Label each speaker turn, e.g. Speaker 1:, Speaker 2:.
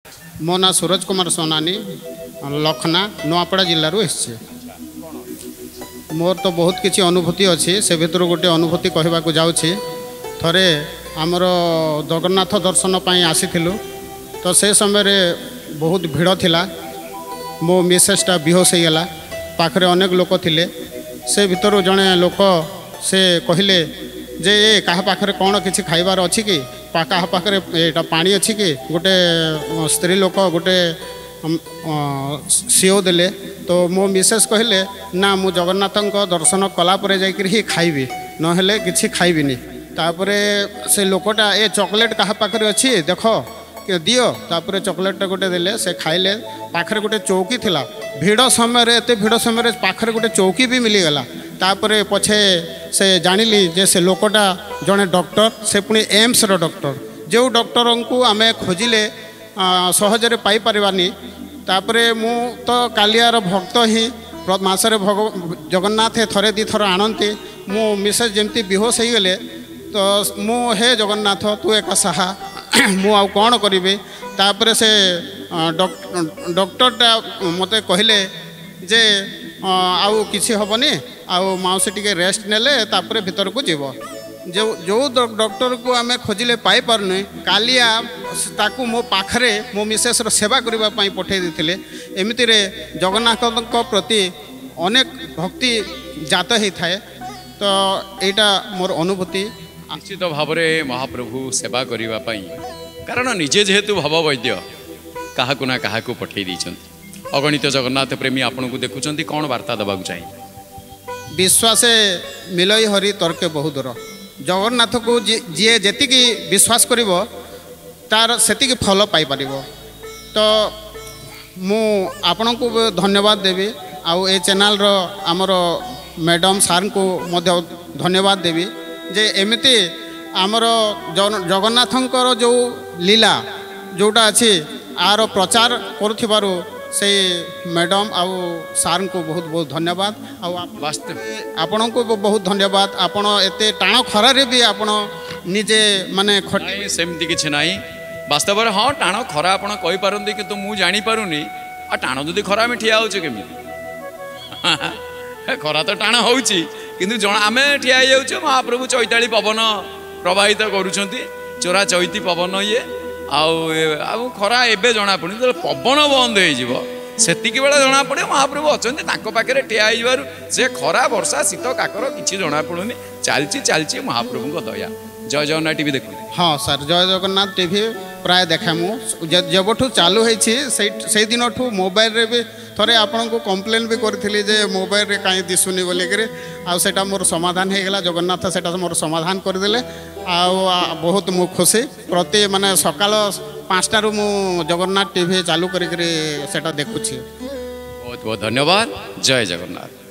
Speaker 1: मो ना सूरज कुमार सोनानी लखना नुआपड़ा जिल्ला मोर तो बहुत किसी अनुभूति अच्छी से भितर गोटे अनुभूति कहवा जाऊँगी थरे आमर जगन्नाथ दर्शन पर आसी तो से समय बहुत भिड़ थिला मो मिसेसटा बेहोश हो गला पाखरे अनेक लोक थिले से भितर जड़े लोक से कहले जे ये क्या पाखरे कौन किसी खाइबार अच्छी कि क्या पाखरे एटा पानी अच्छी कि गोटे स्त्री लोक गोटे सीओ देले तो मो मिसेस कहले ना मु जगन्नाथ दर्शन कलापर जाकि खाइबी नहेले किसी खाइबिनी तापरे से लोकटा ए चॉकलेट क्या पाखरे अच्छी देख दियो तापर चॉकलेट गोटे देले से खाइले पाखरे गोटे चौकी थिला भिड़ समय एत भिड़ समय पाखरे गोटे चौकी भी मिलीगला तापर पछे से जानिली जे से लोकटा जड़े डॉक्टर से पुणी एम्स रो डॉक्टर जो डॉक्टर को आम खोजिले सहजरे पाई परिवानी तापरे मु तो कालियार भक्त ही मसरे जगन्नाथ थरे दी थर आणती मो मिसेस जमती बेहोश हो गले तो मु हे जगन्नाथ तू एक साहा मु आउ कौन करी तापर से डॉक्टरटा मत कहले जे आउ किसी हेनी आउ माउसी टिके रेस्ट नेले तापर भीतर को जीव जो जो डॉक्टर को आम खोजिले पाई पारनु कालिया ताकू मो पाखरे मो मिसेस सेवा करने पठे देते एमती जगन्नाथ प्रति अनेक भक्ति जात होता है तो यहाँ मोर अनुभूति
Speaker 2: निश्चित भाव में महाप्रभु सेवा करने कारण निजे जेहेतु भव वैद्य क्या ना क्या पठे अगणित जगन्नाथ प्रेमी आपन को देखुं कौन वार्ता देवाक चाहिए
Speaker 1: विश्वास मिलई हरि तर्के बहुत दूर जगन्नाथ को जी जी विश्वास करिवो तार सेतिकी फल पाई परिवो तो मु आपण को धन्यवाद देवी आउ ए चैनल रो आमर मैडम सार को मध्य धन्यवाद देवी जे एमिति आमर जगन्नाथंकर जो लीला जोटा अच्छी आर प्रचार करुथिबारु से मैडम आउ सार को बहुत बहुत धन्यवाद आपण को बहुत धन्यवाद आपण एते टाण खरारे भी आपण निजे माने
Speaker 2: खटे सेमती किछि नाही वास्तव में हाँ टाण खरा आपण कहि पारंती कि तो मु जानि पारुनी आ टाण जदि खरा में ठिया होछ केमि खरा तो टाण होउची किंतु जण आमे ठिया जाउछ महाप्रभु चैताली पवन प्रवाहित करूछंती चोरा चैती पवन ये आउ खरा एबे जना पड़ी पवन बंद हो सेतिकी बेला जना पड़े महाप्रभु अच्छा पाखे ठिया से खरा वर्षा शीत काकर किसी जना पड़ुनी चलची महाप्रभु दया जय जगन्नाथ टीवी देखते
Speaker 1: हाँ सर जय जगन्नाथ टीवी प्राय देखा जब चालू से दिन मोबाइल रे भी थोड़े आपण को कम्प्लेन भी करी जे मोबाइल रे कहीं दिशुनी बोलिकी आटा मोर समाधान हो गला जगन्नाथ से मोर समाधान करदे बहुत मु खुशी प्रति माने सकाल 5टारू मु जगन्नाथ टीवी चालू करी देखुची
Speaker 2: बहुत बहुत धन्यवाद जय जगन्नाथ।